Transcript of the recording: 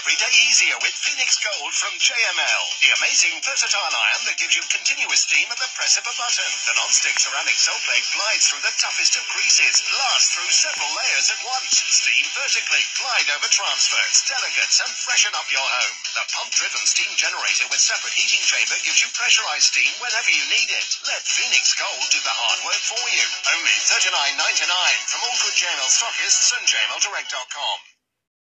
every day easier with Phoenix Gold from JML. The amazing versatile iron that gives you continuous steam at the press of a button. The non-stick ceramic salt plate glides through the toughest of greases, blasts through several layers at once. Steam vertically, glide over transfers, delegates, and freshen up your home. The pump-driven steam generator with separate heating chamber gives you pressurized steam whenever you need it. Let Phoenix Gold do the hard work for you. Only $39.99 from all good JML stockists and JMLdirect.com.